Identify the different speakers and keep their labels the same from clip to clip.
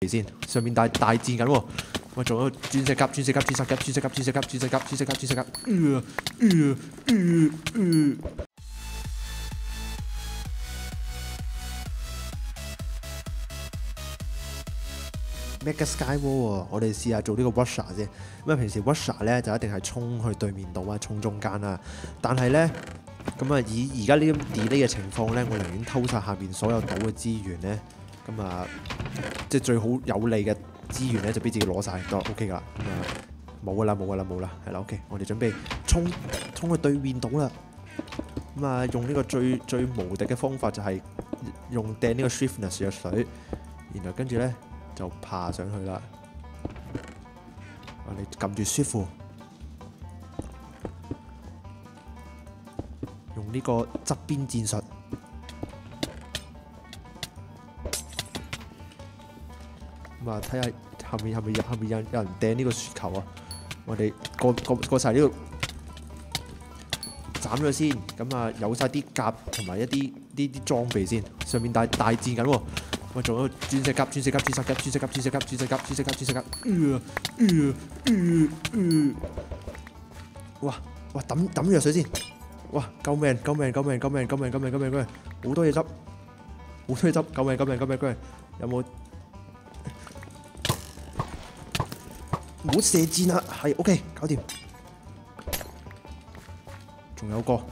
Speaker 1: 先，上面大戰緊喎。我仲有鑽石甲、鑽石甲、鑽石甲、鑽石甲、鑽石甲、鑽石甲、鑽石甲、鑽石甲。Mega Sky Wall 喎，我哋試下做呢個 Rusher 先。咁啊，平時 Rusher 咧就一定係衝去對面島啊，衝中間啊。但係咧，咁啊以而家呢啲 delay 嘅情況咧，我寧願偷晒下邊所有島嘅資源咧。咁啊，即係最好有利嘅資源咧，就俾自己攞晒都 OK 㗎。咁啊，冇㗎啦，係啦 OK。我哋準備衝去對面島啦。咁啊，用呢個最無敵嘅方法就係用掟呢個 Swiftness 嘅水，然後跟住咧就爬上去啦。我哋撳住 Shift， 用呢個側邊戰術。咁啊，睇下後面有人掟呢個雪球啊！我哋過晒呢度斬咗先。咁啊，有晒啲甲同埋一啲裝備先。上面大戰緊喎。我仲有鑽石甲、鑽石甲、鑽石甲、鑽石甲、鑽石甲、鑽石甲、鑽石甲、鑽石甲。哇！抌藥水先。哇！救命！好多嘢執，救命！有冇？唔好射箭啊！係 OK， 搞掂。仲有個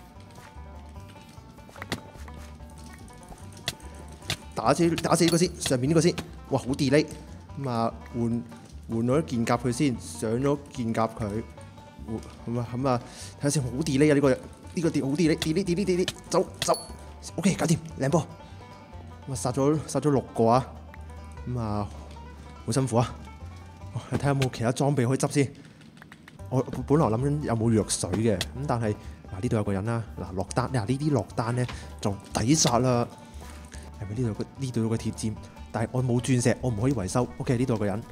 Speaker 1: 打死呢個先，上面呢個先。哇，好 delay。咁啊，換咗件甲佢先，上咗件甲佢。咁啊，睇下先，好 delay 啊！呢個好 delay，走。OK， 搞掂，靚波。咁啊，殺咗6個啊。咁啊，好辛苦啊！你睇下有冇其他裝備可以執先。我本來諗緊有冇藥水嘅，咁但係嗱呢度有個人啦。嗱落單，呢啲落單咧就抵殺啦。係咪呢度有個鐵劍？但係我冇鑽石，我唔可以維修。OK， 呢度有個人。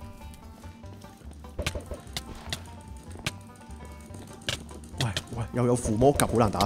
Speaker 1: 喂，又有附魔甲，好難打。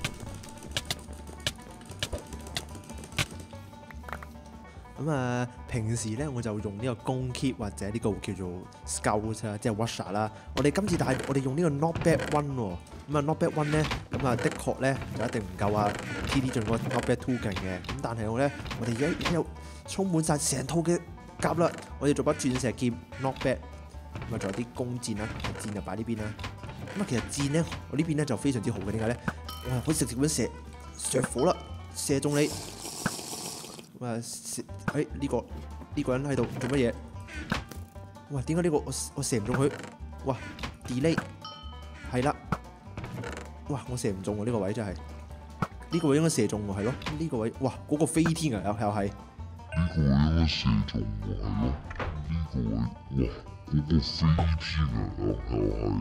Speaker 1: 咁啊，平時咧我就用呢個弓 kit 或者呢個叫做 Scout 啦，即係 Rusher 啦。我哋今次我哋用呢個 Not Bad One 喎。咁啊 Not Bad One 咧，咁啊的確咧就一定唔夠啊 TD 進個 Not Bad Two 勁嘅。咁但係我哋而家有充滿晒成套嘅甲啦。我哋做把鑽石劍 Not Bad。咁啊仲有啲弓箭啦，箭就擺呢邊啦。咁啊其實箭咧，我呢邊咧就非常之好嘅。點解咧？哇，可以直接咁射火啦，射中你。咁啊！呢個人喺度做乜嘢？哇！點解呢個我射唔中佢？哇 ！delay 係啦！哇！我射唔中喎，呢個位真係呢個位應該射中喎，係咯？呢個位哇！嗰個飛天啊，又係
Speaker 2: 呢個位應該射中喎，係咯？呢個位哇！嗰個飛天啊，又係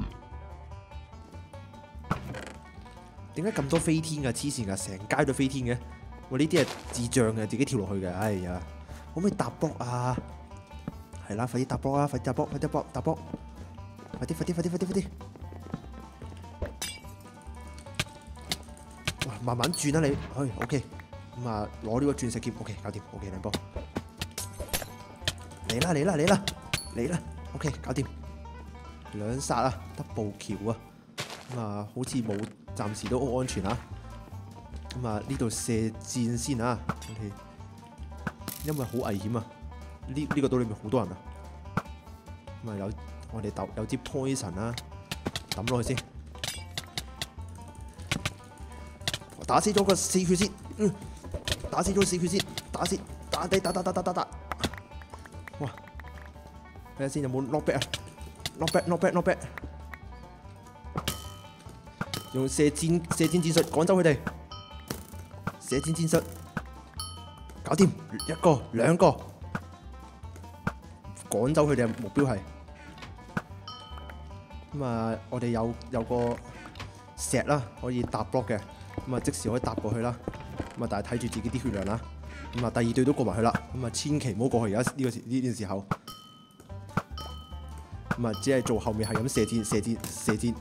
Speaker 1: 點解咁多飛天㗎？黐線㗎，成街都飛天嘅。我呢啲係智障嘅，自己跳落去嘅。哎呀，可唔可以搭波啊？係啦，快啲搭波啊！快啲搭波！快啲！哇，慢慢轉啊你。OK。咁啊，攞呢個鑽石劍 ，OK， 搞掂 ，OK， 靚波。嚟啦 ，OK， 搞掂。兩殺啊，double kill啊。咁啊，好似冇，暫時都好安全啊。咁啊，呢度射箭先啊！因為好危險啊！呢個島裏面好多人啊！咁啊我哋有支 poison 啦，抌落去先。打死咗個4血先，打死咗4血先，打！哇！睇下先有冇 knock back 啊 ！knock back！用射箭戰術趕走佢哋。射箭戰術，搞掂1個2個，趕走佢哋嘅目標係。咁啊，我哋有個石啦，可以搭 block 嘅，咁啊即時可以搭過去啦。咁啊，但係睇住自己啲血量啦。咁啊，第2隊都過埋去啦。咁啊，千祈唔好過去而家呢段時候。咁啊，只係做後面係咁射箭。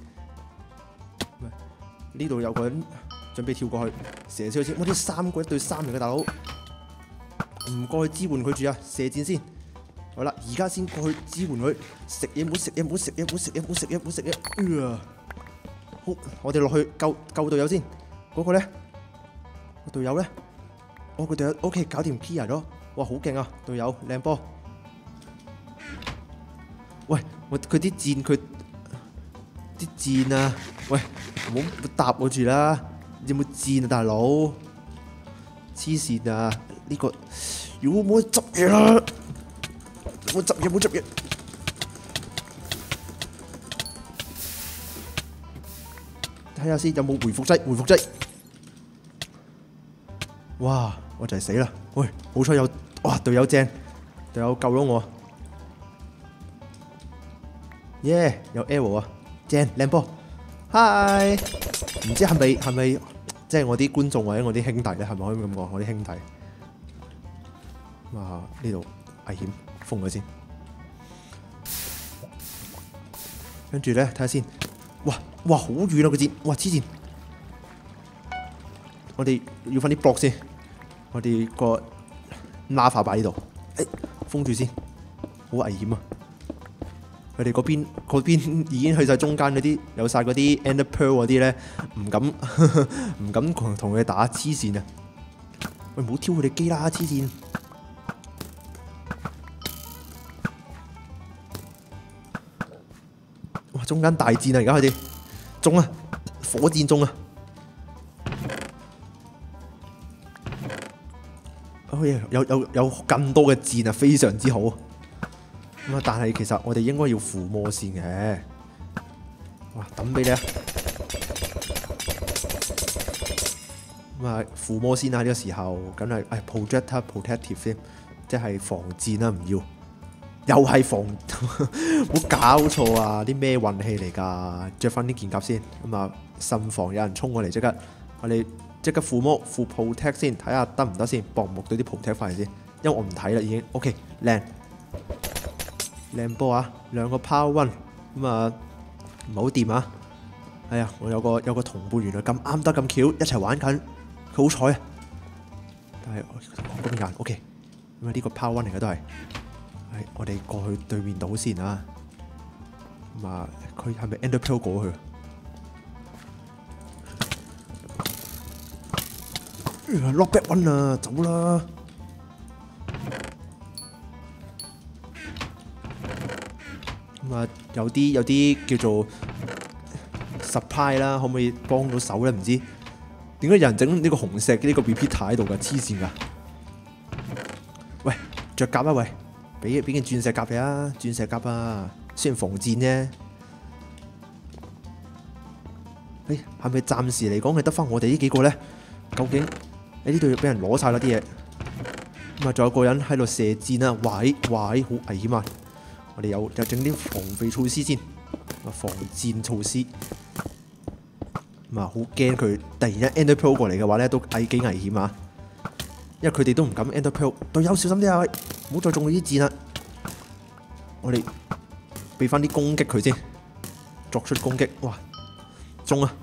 Speaker 1: 呢度有個人準備跳過去，射少先。我啲3個1對3嚟嘅大佬， 唔過去支援佢住啊，射箭先。好啦，而家先過去支援佢。食嘢唔好食嘢，唔好食嘢，唔好食嘢，唔好食嘢，唔好食嘢。好，我哋落去救隊友先。嗰個咧，個隊友咧，個隊友 OK， 搞掂 clear 咗。哇，好勁啊，隊友靚波。喂，佢啲箭啲箭啊！喂，唔好搭我住啦！有冇箭啊，大佬？黐線啊！呢個，妖唔好執嘢啦！唔好執嘢，唔好執嘢！睇下先有冇回復劑，回復劑。哇！我就係死啦！喂，好彩有，哇！隊友正，隊友救咗我。耶！有 arrow 啊，正靚波。Hi， 唔知係咪即係我啲觀眾或者我啲兄弟咧？係咪可以咁講？我啲兄弟。哇！呢度危險，封佢先。跟住咧睇下先。哇！好遠啊個箭！哇！黐線！我哋要翻啲 block 先。我哋個拉法擺呢度，封住先，好危險啊！佢哋嗰邊已經去晒中間嗰啲，有晒嗰啲 Ender Pearl 嗰啲咧，唔敢同佢打，黐線啊！喂，唔好挑佢哋機啦，黐線！哇！中間大戰啊，而家佢哋中啊，火箭中啊！有更多嘅箭啊，非常之好。咁啊，但係其實我哋應該要附魔先嘅。哇，抌俾你啊！咁啊，附魔先啊！呢個時候，梗係protective 先，即係防箭啦，唔要。又係防，冇搞錯啊！啲咩運氣嚟㗎？着翻啲劍甲先。咁啊，慎防有人衝過嚟，我哋即刻附魔附 protect 先，睇下得唔得先，博唔博到啲 protect 翻嚟先。因為我唔睇啦，已經 OK 靚波啊！兩個 power one 咁啊，唔係好掂啊！哎呀，我有個同伴原來咁啱得咁巧，一齊玩緊，佢好彩啊！但係嗰邊人 OK， 咁啊呢個 power one 嚟嘅都係，我哋過去對面島先啊！咁啊，佢係咪 Ender Pearl 過去？Lock back one 啊，走啦！咁啊，有啲叫做 supply 啦，可唔可以幫到手咧？唔知點解有人整呢個紅石呢個 repeater 喺度㗎？黐線㗎！喂，着甲啊喂，俾件鑽石甲你啊！鑽石甲啊，雖然防箭啫。係咪暫時嚟講係得翻我哋呢幾個咧？究竟呢度俾人攞晒啦啲嘢。咁啊，仲有個人喺度射箭啊！喂，好危險啊！我哋有整啲防備措施先，防箭措施。咁啊，好驚佢突然間 Ender Pearl 過嚟嘅話咧，都幾危險啊！因為佢哋都唔敢 Ender Pearl， 隊友小心啲啊！喂，唔好再中佢啲箭啦！我哋俾翻啲攻擊佢先，作出攻擊。哇，中啊！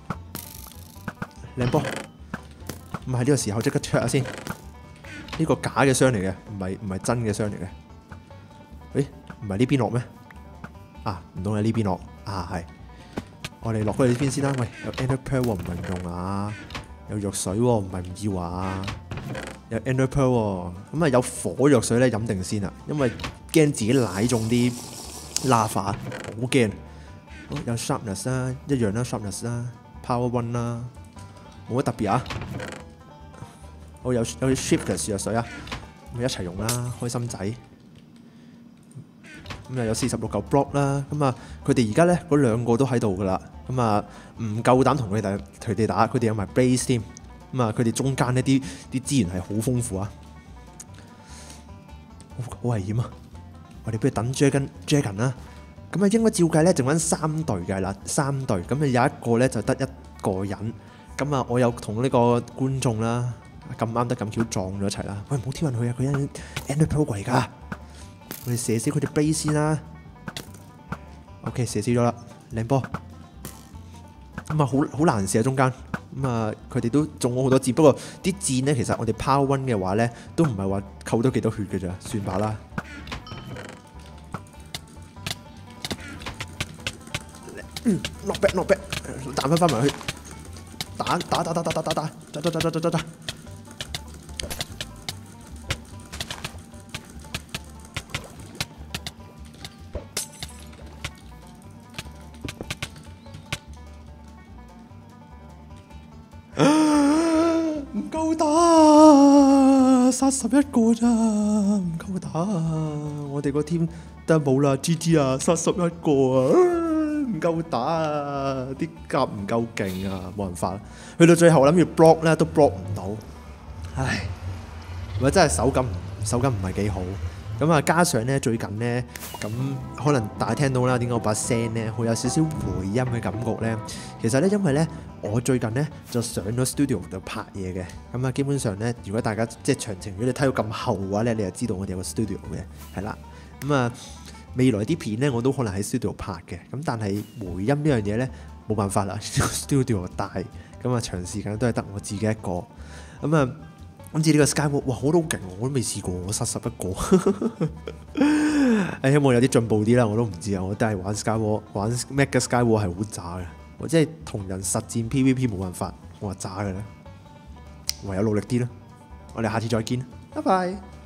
Speaker 1: 靚波！咁喺呢個時候即刻 check 下先，呢個假嘅箱嚟嘅，唔係真嘅箱嚟嘅。唔係呢邊落咩？啊，唔通喺呢邊落？啊，係。我哋落去呢邊先啦。喂，有 Ender Pearl 喎，唔係唔用啊。有藥水喎，唔係唔要啊。有 Ender Pearl 喎，咁啊有火藥水咧飲定先啊，因為驚自己舐中啲 lava， 好驚。有 sharpness 啦，一樣啦 sharpness 啦 ，power one 啦，冇乜特別啊。有 shiftness 藥水啊，咁一齊用啦，開心仔。咁啊有46嚿 block 啦，咁啊佢哋而家咧嗰兩個都喺度噶啦，咁啊唔夠膽同佢哋打，佢哋有埋 blaze 添，咁啊佢哋中間呢啲資源係好豐富啊，好危險啊！我哋不如等 dragon 啦，咁啊應該照計咧剩翻3隊嘅啦，3隊，咁啊有一個咧就得一個人，咁啊我有同呢個觀眾啦咁啱得咁巧撞咗一齊啦，喂唔好挑人去啊，佢係 Ender Pearl 嚟㗎。我哋射死佢哋 blaze 先啦 ，OK 射死咗啦，靚波，咁啊好難射啊中間， 咁啊，佢哋都中咗好多箭，不過啲箭咧其實我哋 Power One 嘅話咧，都唔係話扣到幾多血嘅咋，算罷啦。Not bad，not bad，彈翻埋去，打！唔夠打，殺11個咋，唔夠打。我哋個 team 得冇啦 ，GG 啊，殺11個啊！唔夠打啊！啲甲唔夠勁啊，冇辦法。去到最後諗住 block 咧，都 block 唔到。唉，咪真係手感唔係幾好。咁啊，加上咧最近咧，咁可能大家聽到啦，點解我把聲咧會有少少回音嘅感覺咧？其實咧，因為咧我最近咧就上咗 studio 度拍嘢嘅。咁啊，基本上咧，如果大家即係詳情，如果你睇到咁後嘅話咧，你就知道我哋有個 studio 嘅，係啦。咁啊。未來啲片咧，我都可能喺 studio 拍嘅，咁但係回音呢樣嘢咧冇辦法啦，studio 大，咁啊長時間都係得我自己一個，咁啊今次呢個 Skywalk 哇，我都好勁喎，我都未試過，我殺11個，希望有啲進步啲啦，我都唔知啊，我都係玩 Skywalk，玩 Mega Skywalk 係好渣嘅，我即係同人實戰 PVP 冇辦法，我話渣嘅咧，唯有努力啲啦，我哋下次再見，拜拜。